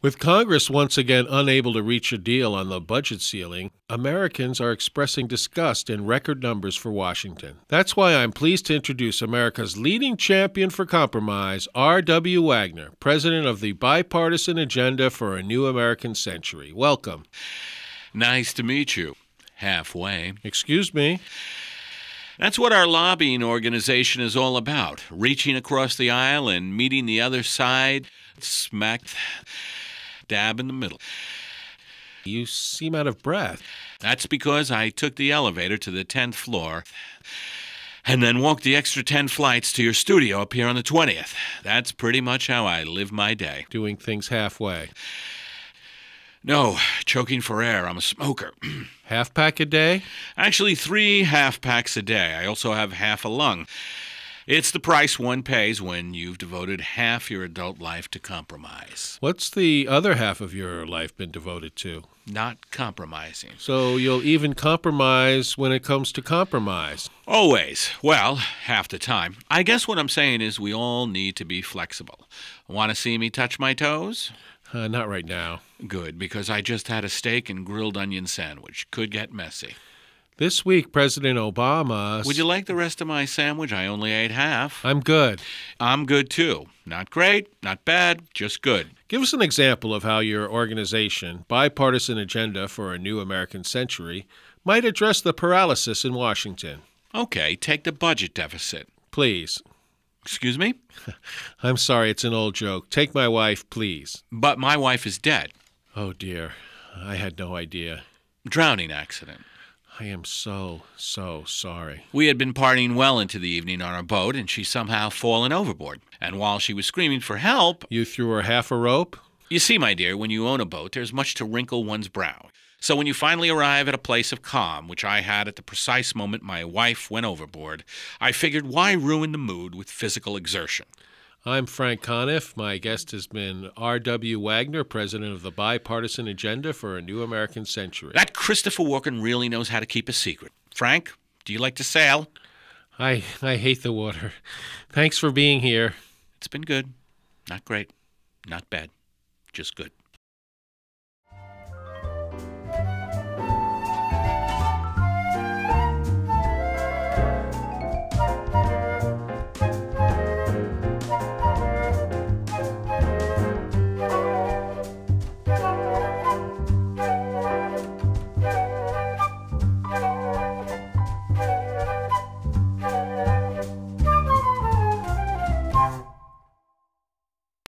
With Congress once again unable to reach a deal on the budget ceiling, Americans are expressing disgust in record numbers for Washington. That's why I'm pleased to introduce America's leading champion for compromise, R.W. Wagner, president of the Bipartisan Agenda for a New American Century. Welcome. Nice to meet you. Halfway. Excuse me? That's what our lobbying organization is all about, reaching across the aisle and meeting the other side, smack dab in the middle. You seem out of breath. That's because I took the elevator to the 10th floor and then walked the extra 10 flights to your studio up here on the 20th. That's pretty much how I live my day. Doing things halfway. No, choking for air. I'm a smoker. Half pack a day? Actually, 3 half-packs a day. I also have half a lung. It's the price one pays when you've devoted half your adult life to compromise. What's the other half of your life been devoted to? Not compromising. So you'll even compromise when it comes to compromise? Always. Well, half the time. I guess what I'm saying is we all need to be flexible. Want to see me touch my toes? Not right now. Good, because I just had a steak and grilled onion sandwich. Could get messy. This week, President Obama... Would you like the rest of my sandwich? I only ate half. I'm good. I'm good, too. Not great, not bad, just good. Give us an example of how your organization, Bipartisan Agenda for a New American Century, might address the paralysis in Washington. Okay, take the budget deficit. Please. Excuse me? I'm sorry, it's an old joke. Take my wife, please. But my wife is dead. Oh, dear. I had no idea. Drowning accident. I am so sorry. We had been partying well into the evening on our boat, and she somehow fallen overboard. And while she was screaming for help... You threw her half a rope? You see, my dear, when you own a boat, there's much to wrinkle one's brow. So when you finally arrive at a place of calm, which I had at the precise moment my wife went overboard, I figured why ruin the mood with physical exertion? I'm Frank Conniff. My guest has been R.W. Wagner, president of the Bipartisan Agenda for a New American Century. That Christopher Walken really knows how to keep a secret. Frank, do you like to sail? I hate the water. Thanks for being here. It's been good. Not great. Not bad. Just good.